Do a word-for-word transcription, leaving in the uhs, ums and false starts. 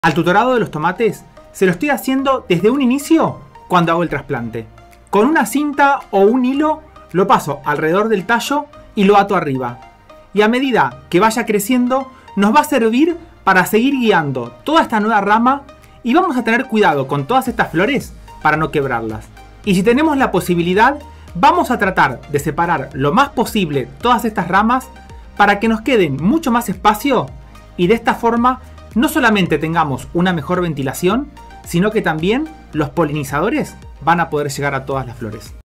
Al tutorado de los tomates se lo estoy haciendo desde un inicio cuando hago el trasplante. Con una cinta o un hilo lo paso alrededor del tallo y lo ato arriba. Y a medida que vaya creciendo nos va a servir para seguir guiando toda esta nueva rama y vamos a tener cuidado con todas estas flores para no quebrarlas. Y si tenemos la posibilidad, vamos a tratar de separar lo más posible todas estas ramas para que nos queden mucho más espacio y de esta forma no solamente tengamos una mejor ventilación, sino que también los polinizadores van a poder llegar a todas las flores.